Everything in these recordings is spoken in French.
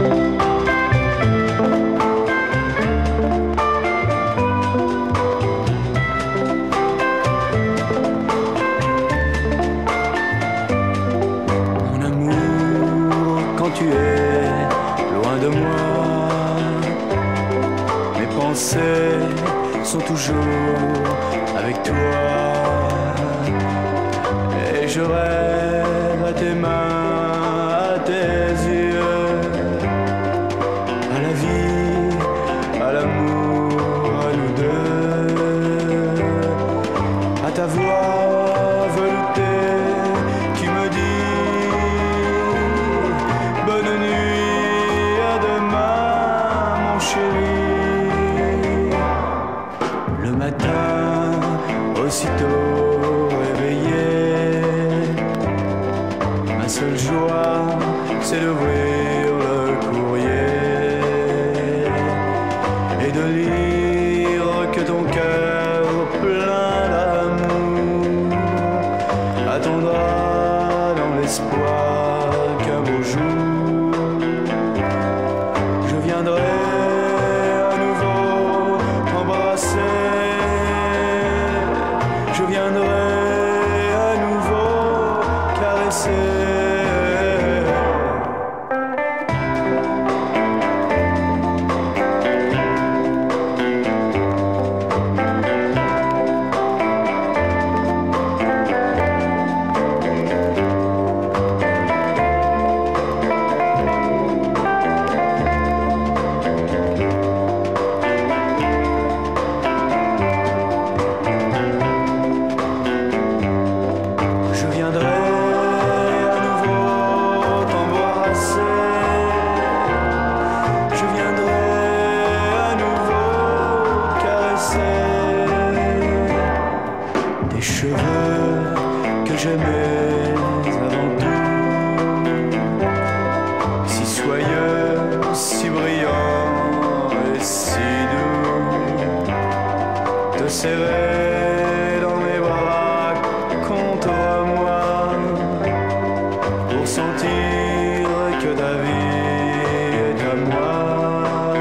Mon amour, quand tu es loin de moi, mes pensées sont toujours avec toi. Et je rêve à tes mains, à tes yeux, à la vie, à l'amour, à nous deux, à ta voix veloutée qui me dit bonne nuit, à demain mon chéri. Le matin, aussitôt réveillé, ma seule joie, c'est d'ouvrir le courrier et de lire que ton cœur plein d'amour attendra dans l'espoir qu'un beau jour je viendrai à nouveau t'embrasser. Je viendrai à nouveau caresser. Des cheveux que j'aimais avant tout, si soyeux, si brillants et si doux, te serrer dans mes bras contre moi, pour sentir que ta vie est à moi,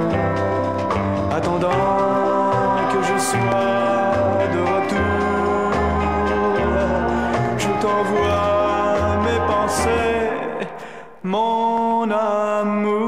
attendant que je sois de retour. Je t'envoie mes pensées, mon amour.